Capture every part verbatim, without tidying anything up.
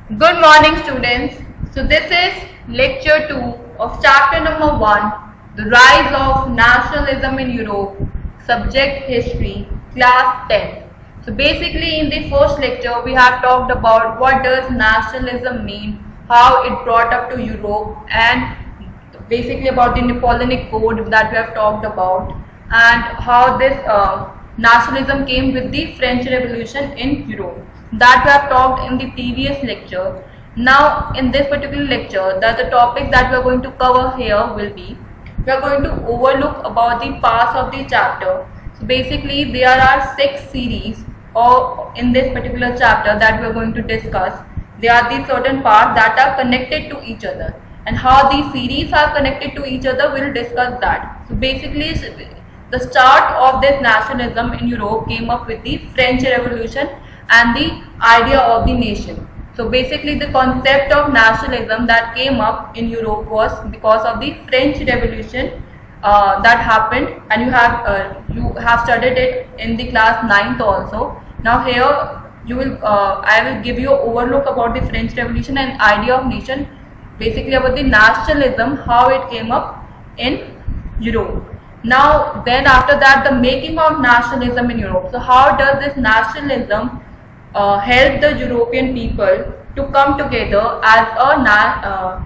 Good morning, students. So this is lecture two of chapter number one, the rise of nationalism in Europe, subject history, class tenth. So basically in the first lecture we have talked about what does nationalism mean, how it brought up to Europe, and basically about the Napoleonic Code that we have talked about, and how this uh, nationalism came with the French Revolution in Europe. That we have talked in the previous lecture. Now in this particular lecture, that the topic that we are going to cover here will be, we are going to overlook about the past of the chapter. So basically there are six series or in this particular chapter that we are going to discuss. There are these certain parts that are connected to each other, and how these series are connected to each other, we will discuss that. So basically the start of this nationalism in Europe came up with the French Revolution and the idea of the nation. So basically the concept of nationalism that came up in Europe was because of the French Revolution uh, that happened, and you have uh, you have studied it in the class ninth also. Now here you will uh, I will give you an overlook about the French Revolution and idea of nation, basically about the nationalism, how it came up in Europe. Now then after that, the making of nationalism in Europe. So how does this nationalism uh, help the European people to come together as a na uh,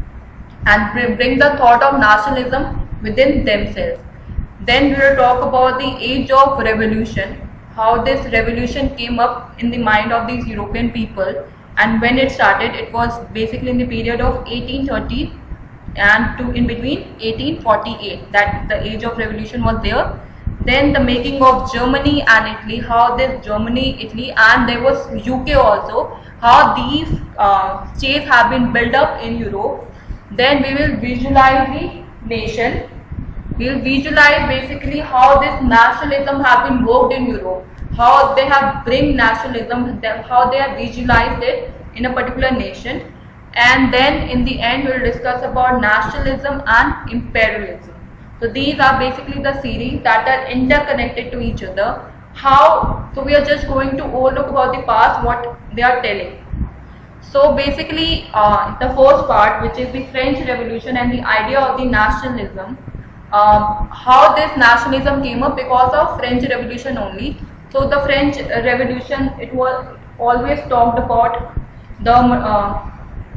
and bring the thought of nationalism within themselves. Then we will talk about the age of revolution, how this revolution came up in the mind of these European people, and when it started. It was basically in the period of eighteen thirty and to in between eighteen forty-eight, that the age of revolution was there. Then the making of Germany and Italy, how this Germany, Italy, and there was U K also, how these uh, states have been built up in Europe. Then we will visualize the nation. We will visualize basically how this nationalism have been worked in Europe, how they have bring nationalism, how they have visualized it in a particular nation. And then in the end we will discuss about nationalism and imperialism. So these are basically the series that are interconnected to each other. How? So we are just going to overlook about the past, what they are telling. So basically uh, the first part, which is the French Revolution and the idea of the nationalism, um, how this nationalism came up because of French Revolution only. So the French Revolution, it was always talked about the uh,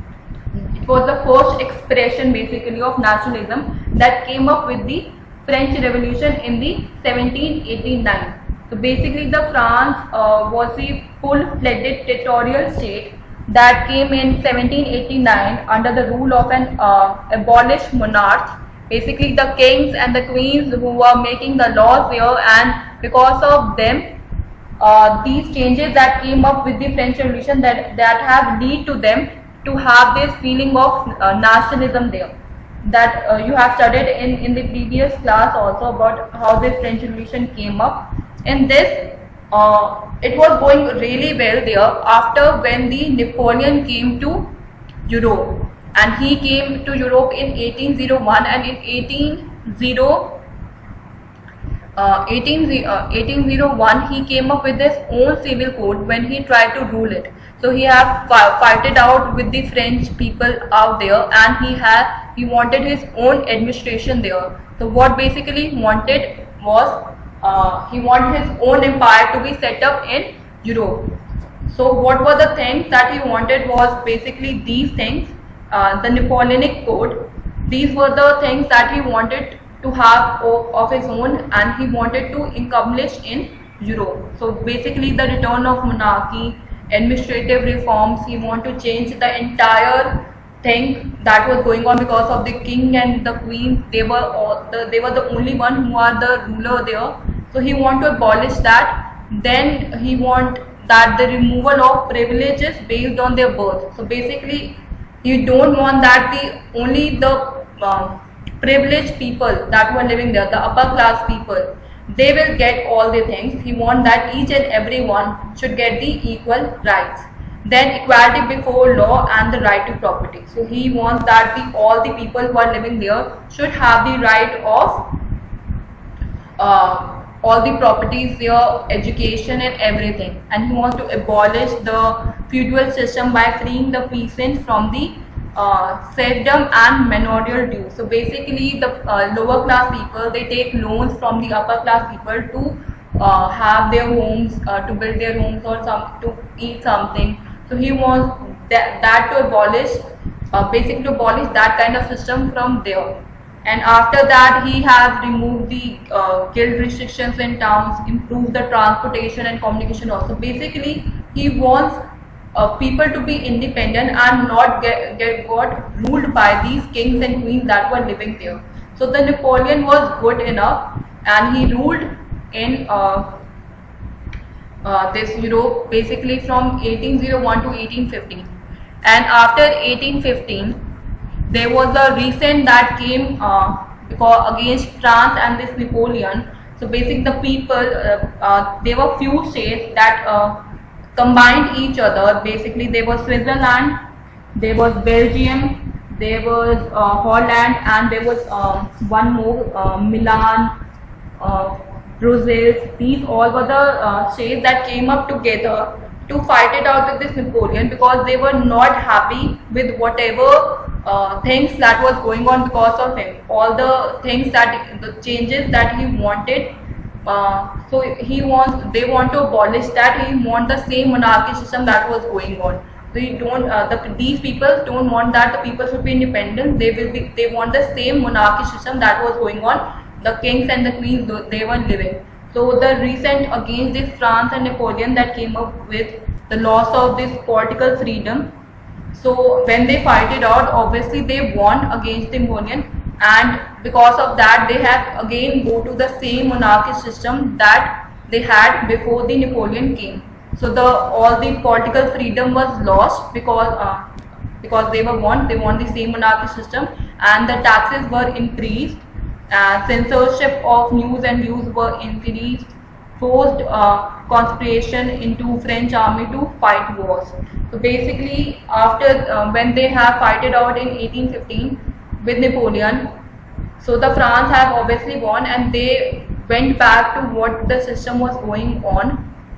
it was the first expression basically of nationalism that came up with the French Revolution in the seventeen eighty-nine. So basically the France uh, was a full-fledged territorial state that came in seventeen eighty-nine under the rule of an uh, abolished monarch. Basically the kings and the queens who were making the laws here, and because of them uh, these changes that came up with the French Revolution, that, that have lead to them to have this feeling of uh, nationalism there, that uh, you have studied in, in the previous class also about how this French Revolution came up. In this, uh, it was going really well there after when the Napoleon came to Europe, and he came to Europe in eighteen oh one, and in eighteen oh one he came up with his own civil code when he tried to rule it. So he have fought it out with the French people out there, and he had he wanted his own administration there. So what basically he wanted was uh, he wanted his own empire to be set up in Europe. So what were the things that he wanted was basically these things, uh, the Napoleonic Code. These were the things that he wanted to have of, of his own, and he wanted to establish in Europe. So basically the return of monarchy, administrative reforms. He wanted to change the entire thing that was going on because of the king and the queen. They were all the, they were the only one who are the ruler there. So he wanted to abolish that. Then he want that the removal of privileges based on their birth. So basically you don't want that the only the uh, privileged people that were living there, the upper class people, they will get all the things. He wants that each and every one should get the equal rights. Then equality before law and the right to property. So he wants that the all the people who are living there should have the right of uh, all the properties there, education and everything, and he wants to abolish the feudal system by freeing the peasants from the uh, serfdom and manorial dues. So basically the uh, lower class people, they take loans from the upper class people to uh, have their homes, uh, to build their homes or some to eat something. So he wants that, that to abolish, uh, basically to abolish that kind of system from there. And after that, he has removed the uh, guild restrictions in towns, improved the transportation and communication also. Basically, he wants uh, people to be independent and not get, get got ruled by these kings and queens that were living there. So the Napoleon was good enough, and he ruled in uh, uh, this Europe basically from eighteen oh one to eighteen fifteen. And after eighteen fifteen, there was a recent that came uh, because against France and this Napoleon. So basically the people, uh, uh, there were few states that uh, combined each other. Basically there was Switzerland, there was Belgium, there was uh, Holland, and there was uh, one more, uh, Milan, uh, Brussels. These all were the uh, states that came up together to fight it out with this Napoleon, because they were not happy with whatever Uh, things that was going on because of him, all the things that the changes that he wanted. Uh, so he wants, they want to abolish that. He want the same monarchy system that was going on. So you don't, uh, the, these people don't want that the people should be independent. They will be, they want the same monarchy system that was going on. The kings and the queens, they were living. So the recent against this France and Napoleon that came up with the loss of this political freedom. So when they fight it out, obviously they won against the Napoleon, and because of that they have again go to the same monarchy system that they had before the Napoleon came. So the all the political freedom was lost because uh, because they were won, they won the same monarchy system, and the taxes were increased, uh, censorship of news and views were increased, forced uh, conscription into French army to fight wars. So basically after uh, when they have fight it out in eighteen fifteen with Napoleon, so the France have obviously won, and they went back to what the system was going on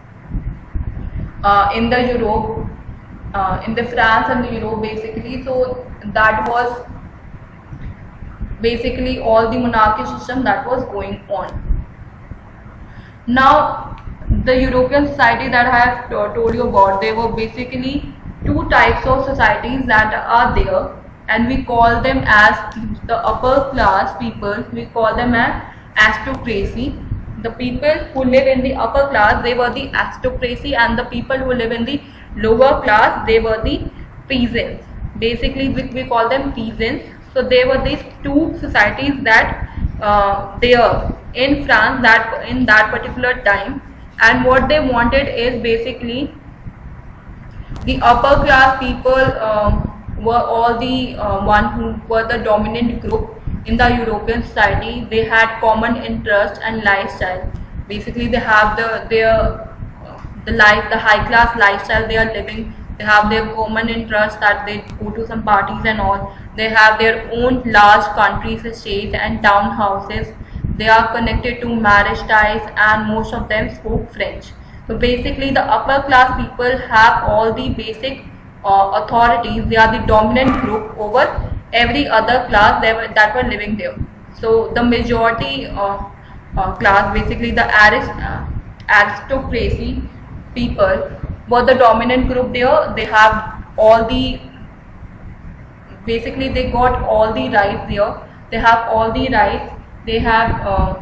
uh, in the Europe, uh, in the France and the Europe basically. So that was basically all the monarchy system that was going on. Now the European society that I have told you about, there were basically two types of societies that are there, and we call them as the upper class people, we call them as aristocracy. The people who live in the upper class, they were the aristocracy, and the people who live in the lower class, they were the peasants. Basically we, we call them peasants. So there were these two societies that uh, there in France that in that particular time. And what they wanted is basically the upper class people um, were all the uh, one who were the dominant group in the European society. They had common interest and lifestyle. Basically they have the their uh, the life, the high class lifestyle they are living. They have their common interest that they go to some parties and all. They have their own large countries, estates and townhouses. They are connected to marriage ties, and most of them spoke French. So basically the upper class people have all the basic uh, authorities. They are the dominant group over every other class that were, that were living there. So the majority uh, uh, class, basically the arist uh, aristocracy people, were the dominant group there. They have all the, basically they got all the rights there. They have all the rights. They have uh,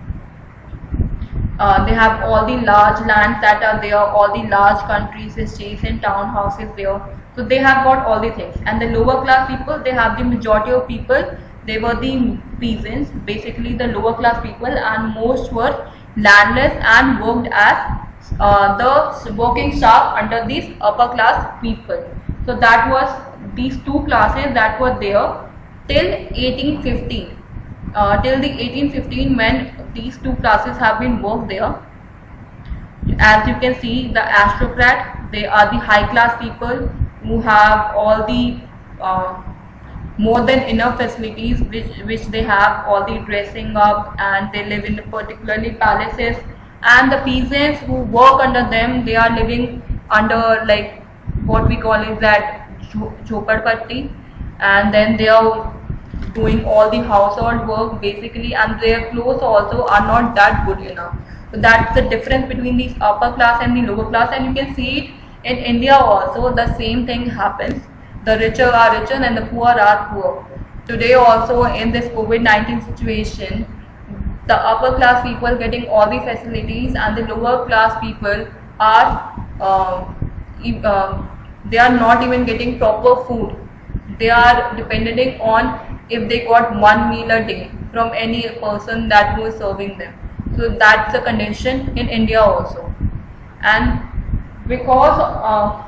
uh, they have all the large lands that are there, all the large countries, estates and townhouses there. So they have got all the things. And the lower class people, they have the majority of people, they were the peasants, basically the lower class people, and most were landless and worked as uh, the working staff under these upper class people. So that was these two classes that were there till eighteen fifteen. Uh, till the eighteen fifteen, when these two classes have been worked there. As you can see, the aristocrat, they are the high class people who have all the uh, more than enough facilities which which they have, all the dressing up, and they live in particularly palaces. And the peasants who work under them, they are living under like what we call is that jhopadpatti, and then they are doing all the household work basically, and their clothes also are not that good enough. So that's the difference between the upper class and the lower class, and you can see it in India also. The same thing happens. The richer are richer and the poor are poor. Today also in this COVID nineteen situation, the upper class people getting all the facilities, and the lower class people are uh, uh, they are not even getting proper food. They are depending on if they got one meal a day from any person that was serving them. So that's the condition in India also. And because uh,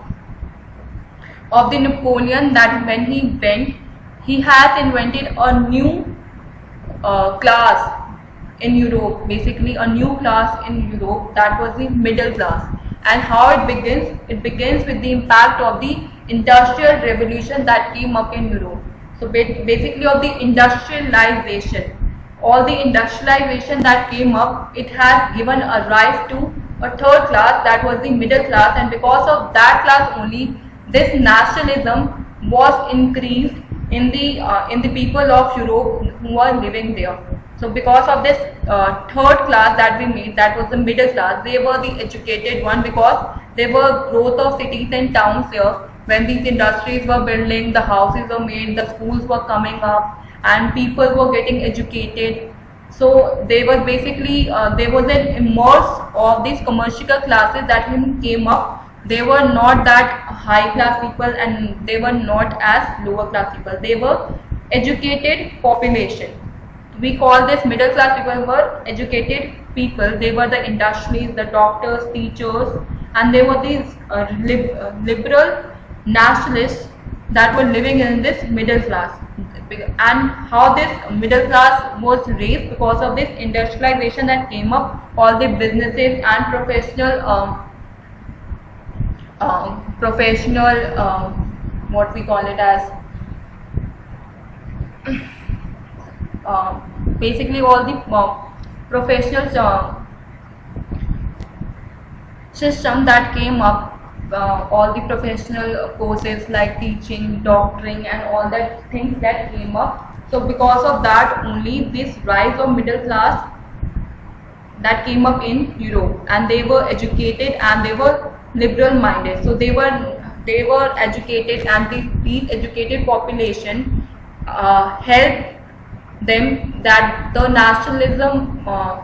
of the Napoleon, that when he went, he has invented a new uh, class in Europe, basically a new class in Europe, that was the middle class. And how it begins? It begins with the impact of the industrial revolution that came up in Europe. So basically of the industrialization, all the industrialization that came up, it has given a rise to a third class, that was the middle class. And because of that class only, this nationalism was increased in the uh, in the people of Europe who are living there. So because of this uh, third class that we made, that was the middle class, they were the educated one, because there were growth of cities and towns here. When these industries were building, the houses were made, the schools were coming up, and people were getting educated. So they were basically, uh, there was an immerse of these commercial classes that came up. They were not that high class people, and they were not as lower class people. They were educated population. We call this middle class people were educated people. They were the industrialists, the doctors, teachers, and they were these uh, lib uh, liberal nationalists that were living in this middle class. And how this middle class was raised? Because of this industrialization that came up, all the businesses and professional um, um, professional um, what we call it as uh, basically all the uh, professional uh, system that came up. Uh, all the professional courses like teaching, doctoring, and all that things that came up. So because of that only, this rise of middle class that came up in Europe, and they were educated and they were liberal minded. So they were they were educated, and the, these educated population uh, helped them that the nationalism uh,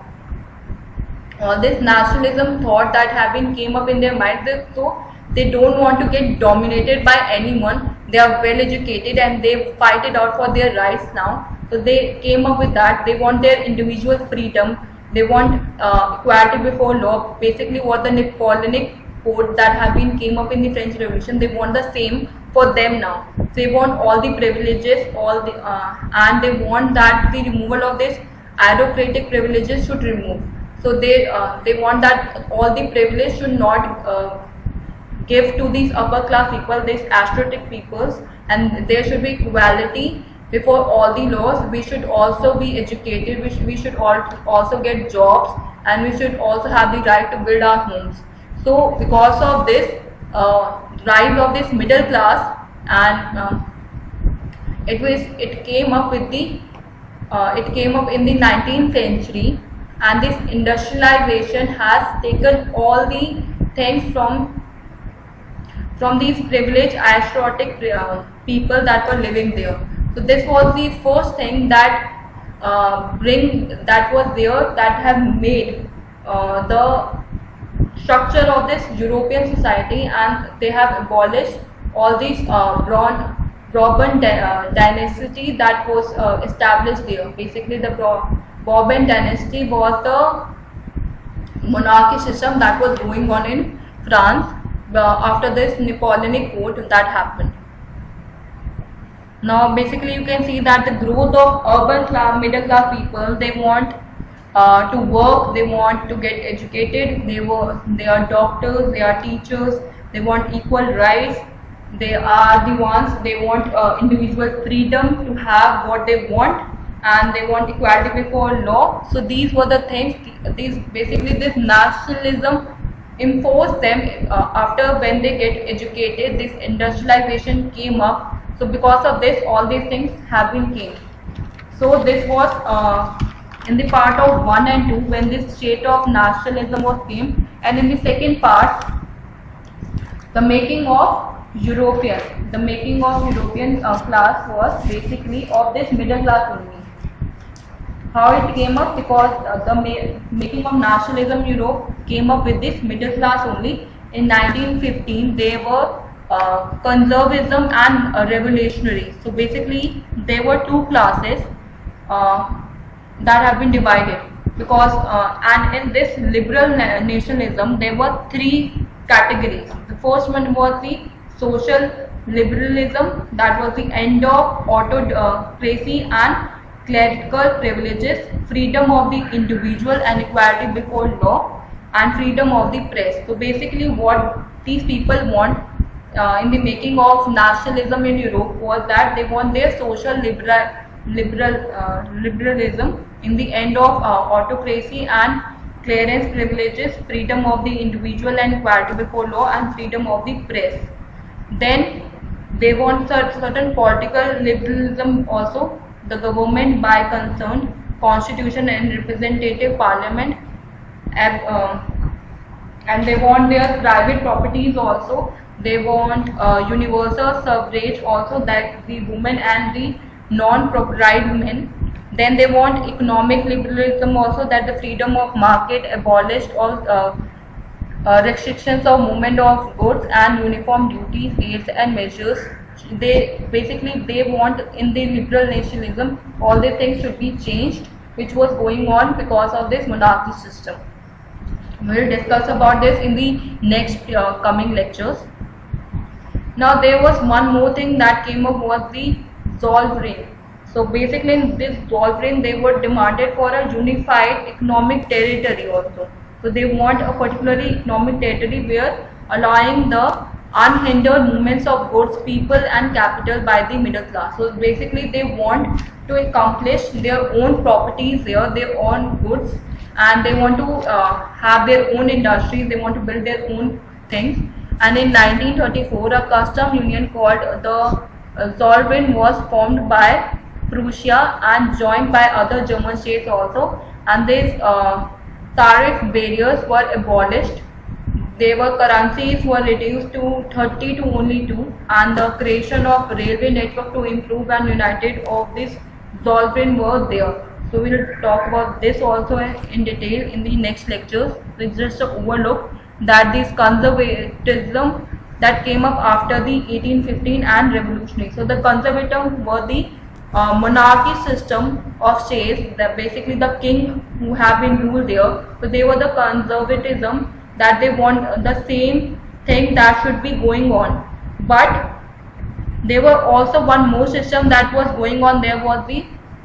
all this nationalism thought that have been came up in their minds. So they don't want to get dominated by anyone. They are well educated and they fight it out for their rights now. So they came up with that. They want their individual freedom. They want uh, equality before law. Basically what the Napoleonic code that have been came up in the French Revolution, they want the same for them now. So they want all the privileges, all the uh, and they want that the removal of this aristocratic privileges should remove. So they uh, they want that all the privilege should not uh, give to these upper class people, these aristocratic peoples, and there should be equality before all the laws. We should also be educated. We should, we should all also get jobs, and we should also have the right to build our homes. So because of this uh, rise of this middle class, and uh, it was it came up with the uh, it came up in the nineteenth century. And this industrialization has taken all the things from from these privileged aristocratic uh, people that were living there. So this was the first thing that uh, bring that was there that have made uh, the structure of this European society, and they have abolished all these uh, Bron Bourbon uh, dynasty that was uh, established there. Basically the Bourbon dynasty was the monarchy system that was going on in France uh, after this Napoleonic Code that happened. Now basically you can see that the growth of urban class, middle class people, they want uh, to work, they want to get educated, they were they are doctors, they are teachers, they want equal rights, They are the ones, they want uh, individual freedom to have what they want, and they want equality before law. So these were the things, these basically this nationalism imposed them uh, after when they get educated, this industrialization came up. So because of this, all these things have been came. So this was uh, in the part of one and two when this state of nationalism was came, and in the second part, the making of European, the making of European uh, class was basically of this middle class only. How it came up? Because uh, the ma making of nationalism Europe came up with this middle class only. In nineteen fifteen, they were uh, conservatism and uh, revolutionary. So basically, there were two classes uh, that have been divided. Because uh, and in this liberal na nationalism, there were three categories. The first one was the social liberalism, that was the end of autocracy and clerical privileges, freedom of the individual and equality before law, and freedom of the press. So basically what these people want uh, in the making of nationalism in Europe was that they want their social liberal, liberal uh, liberalism in the end of uh, autocracy and clearance privileges, freedom of the individual and equality before law, and freedom of the press. Then they want certain political liberalism also, the government by concerned, constitution and representative parliament, uh, and they want their private properties also. They want uh, universal suffrage also, that the women and the non-proprietary women. Then they want economic liberalism also, that the freedom of market abolished all uh, uh, restrictions of movement of goods and uniform duties, aids and measures. They basically they want in the liberal nationalism all the things should be changed, which was going on because of this monarchy system. We will discuss about this in the next uh, coming lectures. Now there was one more thing that came up, was the Zollverein. So basically in this Zollverein they were demanded for a unified economic territory also. So they want a particularly economic territory where allowing the unhindered movements of goods, people and capital by the middle class. So basically they want to accomplish their own properties there, their own goods, and they want to uh, have their own industries, they want to build their own things. And in nineteen thirty-four, a custom union called the uh, Zollverein was formed by Prussia and joined by other German states also, and these uh, tariff barriers were abolished. Their currencies were reduced to thirty to only two, and the creation of railway network to improve and united of this Zollverein were there. So we will talk about this also in detail in the next lectures. So it's just an overlook that this conservatism that came up after the eighteen fifteen and revolutionary. So the conservatism were the uh, monarchy system of states, that basically the king who have been ruled there. So they were the conservatism, that they want the same thing that should be going on. But there were also one more system that was going on there, was the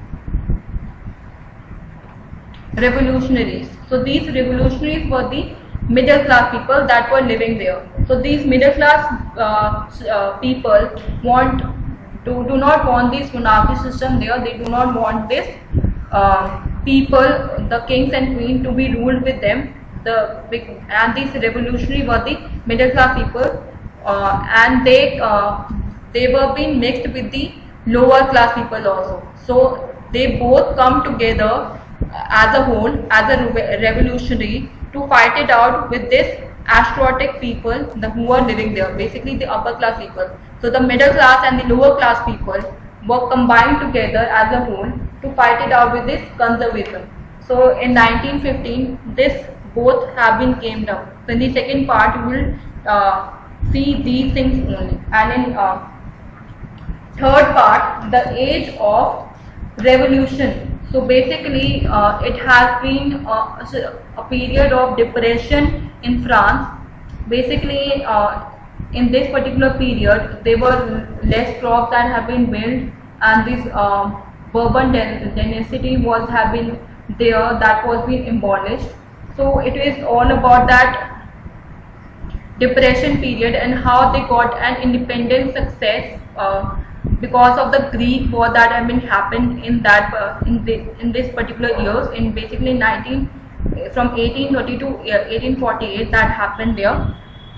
revolutionaries. So these revolutionaries were the middle class people that were living there. So these middle class uh, uh, people want to do not want this monarchy system there. They do not want this uh, people, the kings and queens, to be ruled with them. The big, and these revolutionary were the middle class people, uh, and they uh, they were being mixed with the lower class people also. So they both come together as a whole, as a revolutionary, to fight it out with this aristocratic people the, who are living there, basically the upper class people. So the middle class and the lower class people were combined together as a whole to fight it out with this conservatism. So in nineteen fifteen, this both have been came down. So in the second part, we will uh, see these things only. And in uh, third part, the age of revolution. So basically, uh, it has been uh, a period of depression in France. Basically, uh, in this particular period, there were less crops that have been built, and this uh, Bourbon dynasty was have been there, that was being abolished. So it is all about that depression period and how they got an independent success uh, because of the Greek war that had been happened in that uh, in, the, in this particular years, in basically nineteen from eighteen thirty to eighteen forty-eight that happened there.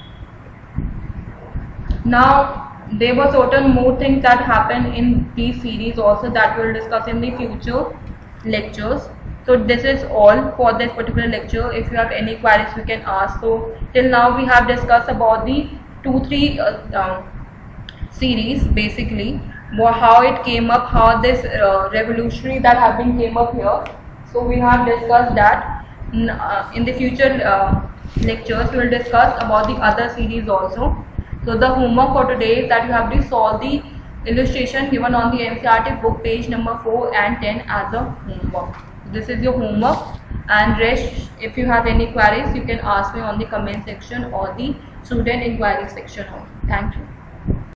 Now there were certain more things that happened in these series also that we'll discuss in the future lectures. So this is all for this particular lecture. If you have any queries you can ask. So till now we have discussed about the two three uh, uh, series, basically how it came up, how this uh, revolutionary that have been came up here. So we have discussed that. Uh, in the future uh, lectures we will discuss about the other series also. So the homework for today is that you have to solve the illustration given on the N C E R T book page number four and ten as a homework. This is your homework, and rest, if you have any queries you can ask me on the comment section or the student inquiry section. Thank you.